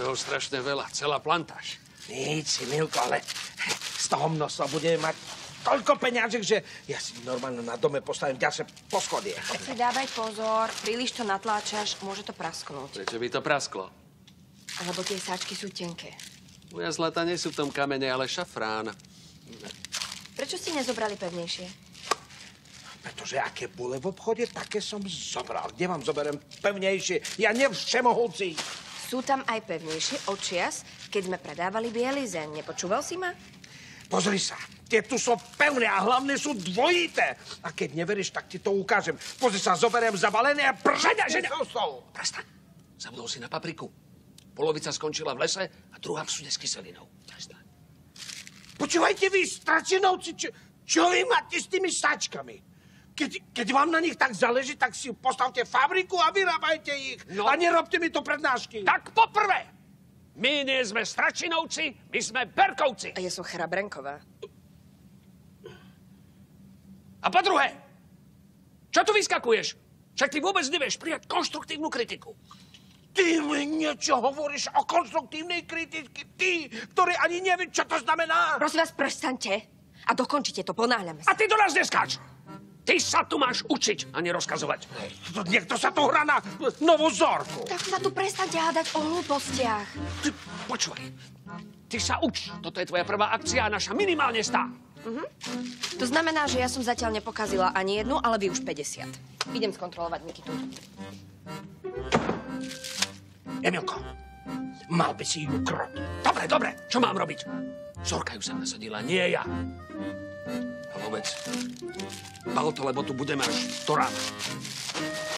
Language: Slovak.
toho strašne veľa, celá plantáž. Nic, Milko, ale z toho množstva budeme mať toľko peňažek, že ja si normálne na dome postavím ďalšie poschodie. Si dávaj pozor, príliš to natláčaš, môže to prasknúť. Prečo by to prasklo? Alebo tie sáčky sú tenké. Moja zlata nie sú v tom kamene, ale šafrán. Prečo ste nezobrali pevnejšie? Pretože aké bole v obchode, také som zobral. Kde vám zoberiem pevnejšie? Ja nevšemohúci. Sú tam aj pevnejšie očias, keď sme predávali bielizeň. Nepočúval si ma? Pozri sa, tie tu sú pevné a hlavne sú dvojité. A keď neveríš, tak ti to ukážem. Pozri sa, zoberiem zabalené a Ženia! Prestaň! Zabudol si na papriku. Polovica skončila v lese a druhá v súde s kyselinou. Prestaň. Počúvajte vy, stračinovci, čo vy máte s tými sáčkami? Keď vám na nich tak záleží, tak si postavte fabriku a vyrábajte ich. No. A nerobte mi to prednášky. Tak poprvé, my nie sme Stračinovci, my sme Berkovci. A ja som Chrabrenková. A po druhé, čo tu vyskakuješ? Však ty vôbec nevieš prijať konštruktívnu kritiku. Ty mi niečo hovoríš o konstruktívnej kritike? Ty, ktorý ani nevie, čo to znamená. Prosím vás, prestaňte a dokončite to, ponáhľame A sa. ty do nás neskáč. Ty sa tu máš učiť a nerozkazovať. Niekto sa tu hrá na novú vzorku. Tak sa tu prestaňte hádať o hlúpostiach. Ty, počúvaj, ty sa uč. Toto je tvoja prvá akcia a naša minimálne 100. To znamená, že ja som zatiaľ nepokazila ani jednu, ale vy už 50. Idem skontrolovať Nikitu. Emilko, mal by si ju krot. Dobre, čo mám robiť? Zorka ju sem nasadila, nie ja. A vôbec, bal to, lebo tu budeme až do rána.